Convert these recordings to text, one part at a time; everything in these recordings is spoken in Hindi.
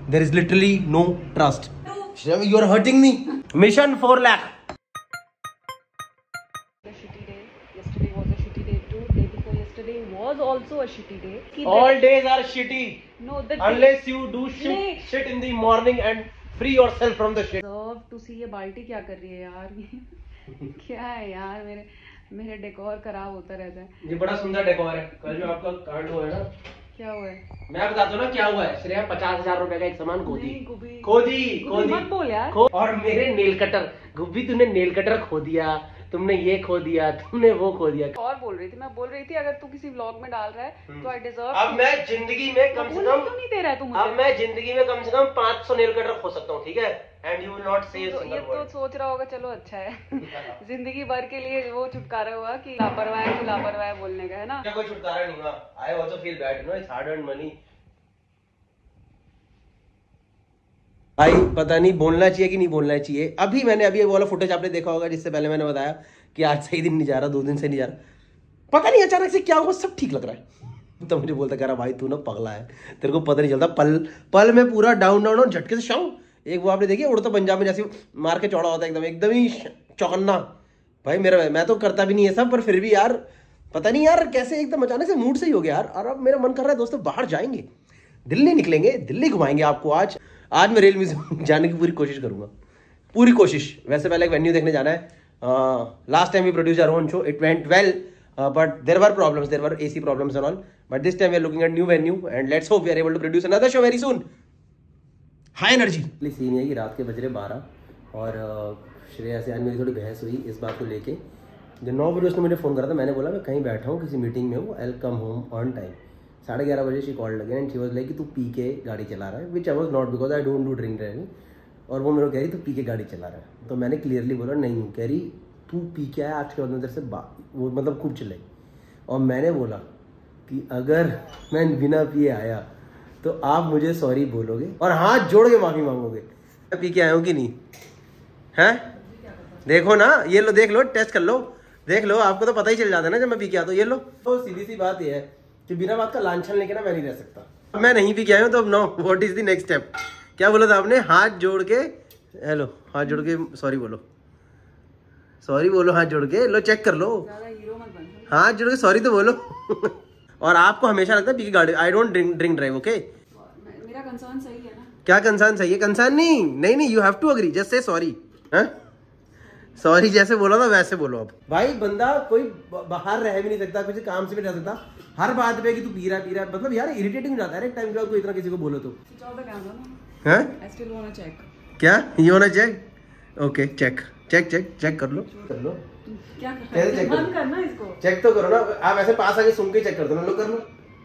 There is literally no trust. You are hurting me. Mission 4 lakh. A shitty day. Yesterday was a shitty day too. Day before yesterday was also a shitty day. All days are shitty. No, Unless you do shit in the morning and free yourself from the shit. Deserve to see ये बाल्टी क्या कर रही है यार? क्या है यार, मेरे डेकोर खराब होता रहता है। ये बड़ा सुंदर डेकोर है। कल जो आपका कांड हुआ है ना, क्या हुआ है? मैं बताता हूँ ना क्या हुआ है। श्रेया 50,000 रुपए का एक सामान खोदी मत बोल यार। और मेरे नेल कटर, गुब्बी तूने नेल कटर खो दिया, तुमने ये खो दिया, तुमने वो खो दिया। और बोल रही थी, मैं बोल रही थी अगर तू किसी व्लॉग में डाल रहा है तो आई डिजर्व। अब मैं जिंदगी में कम से कम नहीं दे रहा है तू मुझे। अब मैं जिंदगी में कम से कम 500 नेल कटर खो सकता हूँ, ठीक है? एंड यू विल नॉट से ये तो सोच रहा होगा, चलो अच्छा है। जिंदगी भर के लिए वो छुटकारा हुआ कि लापरवाह बोलने का, है ना? कोई छुटकारा नहीं हुआ। I also feel bad, you know, it's hard earned money. भाई पता नहीं बोलना चाहिए कि नहीं बोलना चाहिए। अभी वो वाला फुटेज आपने देखा होगा जिससे पहले मैंने बताया कि आज सही दिन नहीं जा रहा, 2 दिन से नहीं जा रहा। पता नहीं अचानक से क्या हुआ, सब ठीक लग रहा है। तो मुझे बोलता कह रहा भाई तू ना पगला है, तेरे को पता नहीं चलता। पल में पूरा डाउन झटके से शाऊं। एक वो आपने देखी उड़ता पंजाब में जैसे मार के चौड़ा होता है, एकदम ही चौकन्ना। भाई मैं तो करता भी नहीं है सब, पर फिर भी यार पता नहीं यार कैसे एकदम अचानक से मूड सही हो गया यार। और अब मेरा मन कर रहा है दोस्तों बाहर जाएंगे, दिल्ली निकलेंगे, दिल्ली घुमाएंगे आपको। आज मैं रेल म्यूजियम जाने की पूरी कोशिश करूंगा, पूरी कोशिश। वैसे पहले एक वेन्यू देखने जाना है। Last time we produced our own show, it went well, but there were problems, there were AC problems and all, but this time we are looking at new venue and let's hope we are able to produce another show very soon. High energy. Scene है कि रात के बज रहे 12 और श्रेया से आज मेरी थोड़ी बहस हुई इस बात को लेके। जब 9 बजे उसने मुझे फ़ोन करा था, मैंने बोला मैं कहीं बैठा हूँ किसी मीटिंग में हूँ, I will come home on time. 11:30 बजे she called again and she was like कि तू पी के गाड़ी चला रहा है, which I was not because I don't do drink driving. और वो मेरे को कह रही तू पी के गाड़ी चला रहा है, तो मैंने क्लियरली बोला नहीं हूँ। कह रही तू पी के आया, आज के बाद में तेरे से वो मतलब खूब चिल्लाई। और मैंने बोला कि अगर मैं बिना पिए आया तो आप मुझे सॉरी बोलोगे और हाथ जोड़ के माफी मांगोगे। मैं पी के आया हूँ कि नहीं? हैं देखो ना, ये लो, देख लो, टेस्ट कर लो, देख लो, आपको तो पता ही चल जाता है ना जब मैं पी के आता हूँ। ये लो। तो सीधी सी बात ये है कि बिना बात का लांछन लेके ना मैं नहीं रह सकता। मैं नहीं पी के आया हूँ तो अब no, what is the next step? क्या बोला था आपने? हाथ जोड़ के, हेलो, हाथ जोड़ के सॉरी बोलो, सॉरी बोलो, हाथ जोड़ के। लो चेक कर लो, हाथ जोड़ के सॉरी तो बोलो। और आपको हमेशा लगता है पी के गाड़ी, I don't drink drive, okay? मेरा कंसर्न सही है ना? क्या कंसर्न सही है? कंसर्न नहीं, you have to agree, just say sorry. Sorry जैसे बोला था वैसे बोलो। अब भाई बंदा कोई बाहर रह भी नहीं सकता, किसी काम से भी नहीं रह सकता, हर बात पे कि तू पी रहा है, मतलब यार इरिटेटिंग हो जाता है एक टाइम के बाद कोई इतना किसी को बोलो तो। क्या you want to check? Okay, check कर लो। क्या करना इसको? चेक तो करो ना, आप ऐसे पास आके सुन के चेक कर दो ना। लो कर लो।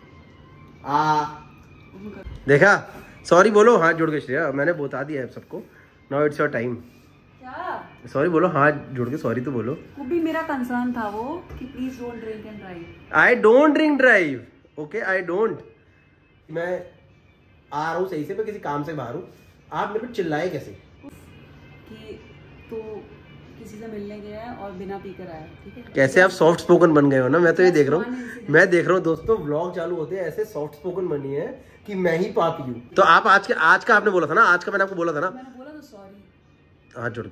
देखा, सॉरी बोलो हाथ जोड़ के। श्रेया मैंने बता दिया है सबको, now it's your time. Sorry बोलो, हाथ जोड़ के सॉरी तो बोलो। वो भी मेरा कंसर्न था वो कि please don't drink and drive. I don't drink drive, okay? I don't. मैं आ रहा हूँ सही से, मैं किसी काम से बाहर हूँ, आप मेरे पे चिल्लाए कैसे कि तू किसी से मिलने गया है और बिना पी कर आया, ठीक है? कैसे आप सॉफ्ट स्पोकन बन गए हो ना, मैं तो ये देख रहा हूँ, दोस्तों व्लॉग चालू होते हैं ऐसे सॉफ्ट स्पोकन बनी है कि मैं ही पापी हूँ। तो आप आज का आपने बोला था ना, आज का मैंने आपको बोला था ना, मैंने बोला तो सॉरी हाथ जोड़ के।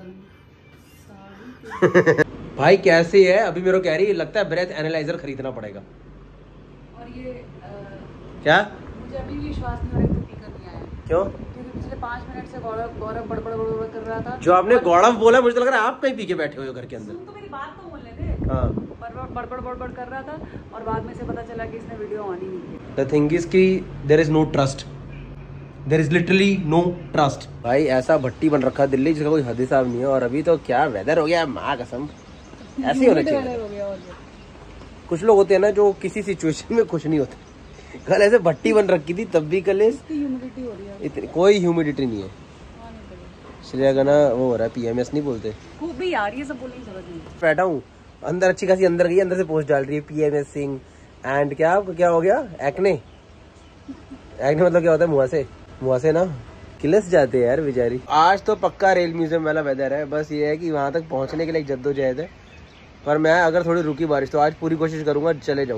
भाई कैसे है? अभी मेरे को कह रही लगता है ब्रेथ एनालाइजर खरीदना पड़ेगा। और ये क्या? मुझे अभी भी विश्वास नहीं हो रहा है कि पीकर नहीं आया। क्यों? क्योंकि पिछले 5 मिनट से गौरव बड़बड़ कर रहा था। जो आपने गौरव बोला, मुझे लग रहा है आप कहीं पी के बैठे हो घर के अंदर। सुन तो मेरी बात तो बोलने दे। हाँ, बड़बड़ कर रहा था और बाद में से पता चला कि इसने वीडियो ऑन ही नहीं की। द थिंग इज कि there is no trust, there is literally no trust. भाई ऐसा भट्टी बन रखा दिल्ली जिसका कोई हद हिसाब नहीं है। और अभी तो क्या वेदर हो गया, माँ कसम, ऐसे ही होना चाहिए। कुछ लोग होते हैं ना जो किसी सिचुएशन में खुश नहीं होते। कल ऐसे भट्टी बन रखी थी, तब भी कल ह्यूमिडिटी हो रही है, इतनी कोई ह्यूमिडिटी नहीं है। श्रेया का ना वो हो रहा है, PMS नहीं बोलते खूब भी यार, ये सब बोलने की जरूरत नहीं। बैठा हूँ अंदर, अच्छी खासी अंदर गई, अंदर से पोस्ट डाल रही है PMS सिंह एंड क्या हो गया, एक्ने मतलब क्या होता है? मुँह से ना किलस जाते हैं यार बेचारी। आज तो पक्का रेल म्यूजियम वाला वेदर है, बस ये है कि वहाँ तक पहुँचने के लिए एक जद्दोजहद है। पर मैं अगर थोड़ी रुकी बारिश तो आज पूरी कोशिश करूंगा चले जाऊँ,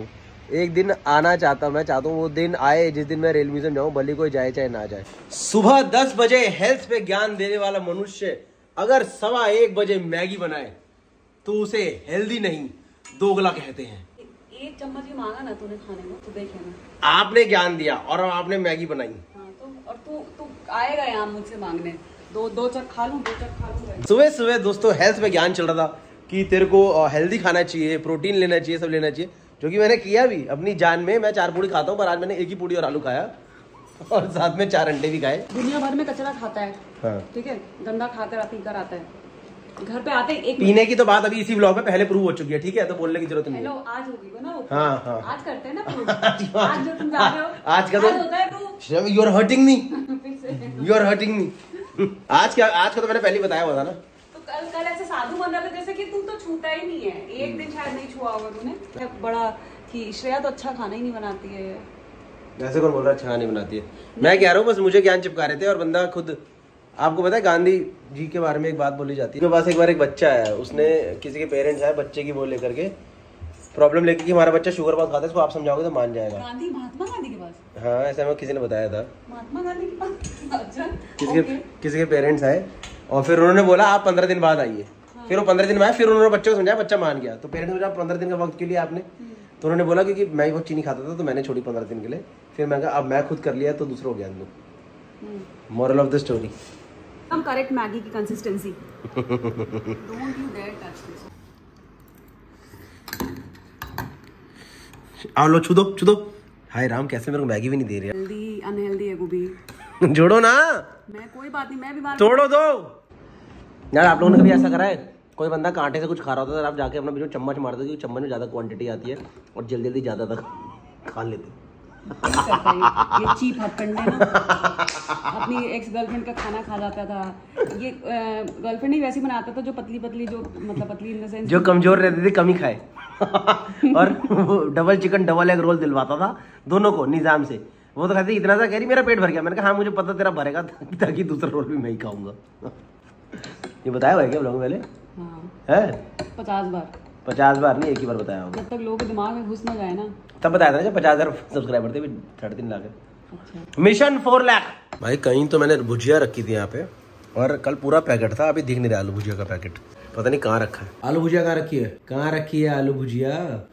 एक दिन आना चाहता, मैं चाहता हूँ वो दिन आए जिस दिन मैं रेल म्यूजियम जाऊँ, भले कोई जाए चाहे ना जाए। सुबह 10 बजे हेल्थ पे ज्ञान देने वाला मनुष्य अगर 1:15 बजे मैगी बनाए तो उसे हेल्दी नहीं दोगला कहते हैं। एक चम्मच ही मांगा ना तूने खाने में, तो देख लेना। आपने ज्ञान दिया और आपने मैगी बनाई। हाँ, तो और तू आएगा यहाँ मुझसे मांगने, दो चक खा लूँ, 2 चक खा लूँ। सुबह सुबह दोस्तों हेल्थ पे ज्ञान चल रहा था कि तेरे को हेल्दी खाना चाहिए, प्रोटीन लेना चाहिए, सब लेना चाहिए, जो कि मैंने किया भी अपनी जान में। मैं 4 पूड़ी खाता हूँ, पर आज मैंने 1 ही पूड़ी और आलू खाया और साथ में 4 अंडे भी खाए। दुनिया भर में कचरा खाता है, हाँ। ठीक है, गंदा खाकर पीकर आता है, घर पे आते एक पीने की तो बात अभी इसी व्लॉग में पहले प्रूव हो चुकी है, ठीक है, तो बोलने की जरूरत नहीं है। हेलो, आज होगी वो ना, हाँ हाँ आज करते हैं ना प्रूव। आज जो तुम जा रहे हो, आज का तो होता है prove. You are hurting me, you are hurting me. आज का तो मैंने पहले ही बताया हुआ था ना। तो कल ऐसे साधु बन रहा था जैसे कि तुम तो छूता ही नहीं है, एक दिन शायद नहीं छुआ होगा तूने। बड़ा कि श्रेया तो अच्छा खाना ही नहीं बनाती है। ऐसे कौन बोल रहा है अच्छा खाना नहीं बनाती है? मैं कह रहा हूँ बस मुझे ज्ञान चिपका रहे थे, और बंदा खुद, आपको पता है गांधी जी के बारे में एक बात बोली जाती है। मेरे पास एक बार एक बच्चा है, उसने किसी के पेरेंट्स आए बच्चे की वो लेकर के प्रॉब्लम लेके कि हमारा बच्चा शुगर बहुत खाता है, इसको आप समझाओगे तो मान जाएगा। गांधी, महात्मा गांधी के पास? हाँ, ऐसा मैं किसी ने बताया था। महात्मा गांधी के पास? अच्छा। किसी के पेरेंट्स आए और फिर उन्होंने बोला आप 15 दिन बाद आइए। फिर वो 15 दिन में आए, फिर उन्होंने बच्चे को समझाया, बच्चा मान गया। तो पेरेंट्स ने बोला 15 दिन का वक्त के लिए आपने, तो उन्होंने बोला क्योंकि मैं बहुत चीनी खाता था तो मैंने छोड़ी 15 दिन के लिए। फिर मैं कहा अब मैं खुद कर लिया तो दूसरों को ज्ञान दूं। मोरल ऑफ द स्टोरी, हम करेक्ट मैगी की consistency. Don't you dare touch this. आओ लो, छू दो। हाय राम, कैसे मेरे को मैगी भी नहीं दे रही है। हेल्दी अनहेल्दी है गोभी। जोड़ो ना। मैं कोई बात नहीं, मैं बीमार। तोड़ो दो यार। आप लोगों ने कभी ऐसा करा है, कोई बंदा कांटे से कुछ खा रहा होता है, आप जाके अपना बीच में चम्मच मार दो, क्योंकि चम्मच में ज्यादा क्वांटिटी आती है और जल्दी ज्यादा तक खा लेते। ये चीप हथकंडे ना, अपनी एक्स गर्लफ्रेंड का खाना खा जाता था। ये गर्लफ्रेंड ही वैसी बनाता था जो पतली जो मतलब पतली इन द सेंस जो कमजोर रहती थी, कम ही खाए। और double chicken double egg roll दिलवाता था दोनों को निजाम से। वो तो कहती इतना सा, कह रही मेरा पेट भर गया। मैंने कहा हाँ मुझे पता तेरा भरेगा, ताकि दूसरा रोल भी मैं ही खाऊंगा। ये बताया हुआ है क्या ब्लॉग में पहले? हाँ। है 50 बार नहीं, एक ही बार बताया होगा। जब तक लोगों के दिमाग में घुस ना जाए ना, तब बताया था जब 50,000 सब्सक्राइबर थे, 3.5 लाख है। अच्छा। मिशन 4 लाख। भाई कहीं तो मैंने भुजिया रखी थी यहाँ पे, और कल पूरा पैकेट था, अभी दिख नहीं रहा आलू भुजिया का पैकेट, पता नहीं कहाँ रखा है। आलू भुजिया कहाँ रखी है? कहाँ रखी है आलू भुजिया?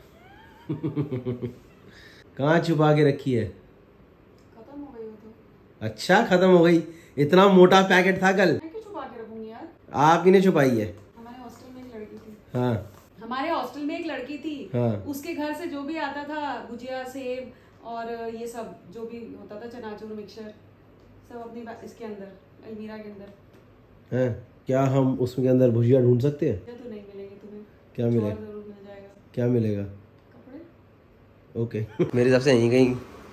कहाँ छुपा के रखी है? खत्म हो गई वो तो। अच्छा खत्म हो गई? इतना मोटा पैकेट था कल। मैं क्यों छुपा के रखूंगी यार? आप ही ने छुपाई है। हमारे हॉस्टल में एक लड़की थी। हाँ, हमारे हॉस्टल में एक लड़की थी। हाँ। उसके घर से जो भी आता था, भुजिया, सेब और ये सब जो भी होता था, चनाचूर, मिक्सचर, सब अपनी इसके अंदर, अलमीरा के अंदर। हैं? क्या हम उसके अंदर भुजिया ढूंढ सकते हैं? तो नहीं मिलेगी तुम्हें। क्या मिलेगा? जरूर मिल जाएगा। क्या मिलेगा? कपड़े। ओके। मेरे हिसाब से यहीं कहीं।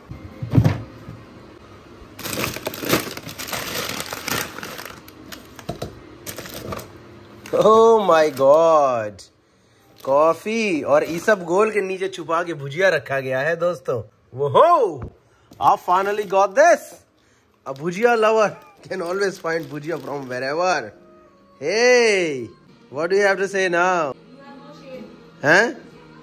ओह माय गॉड, कॉफी और ईसब गोल के नीचे छुपा के भुजिया रखा गया है दोस्तों। वो आप finally got this. A bhujiya lover can always find bhujiya from wherever. Hey, what do you have to say now? हैं?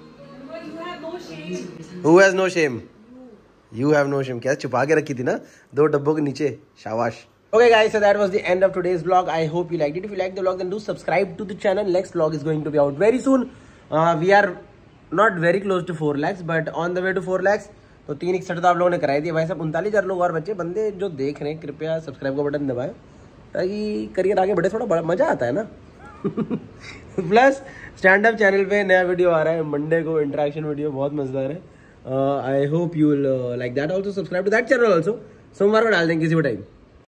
Who has no shame? You have no shame. क्या छुपा के रखी थी ना 2 डब्बों के नीचे। शाबाश। Okay guys, so that was the end of today's vlog. I hope you liked it. If you liked the vlog, then do subscribe to the channel. Next vlog is going to be out very soon. We are not very close to 4 lakhs, but on the way to 4 lakhs. तो 361 तो आप लोगों ने कराई थी भाई साहब। 39,000 लोग और बच्चे बंदे जो देख रहे हैं, कृपया सब्सक्राइब का बटन दबाएं, ताकि करियर आगे बढ़े, थोड़ा बड़ा मजा आता है ना। प्लस स्टैंड अप चैनल पे नया वीडियो आ रहा है मंडे को, इंटरेक्शन वीडियो, बहुत मजेदार है। I hope you will like that. Also subscribe to that channel also. सोमवार को डाल देंगे किसी भी टाइम।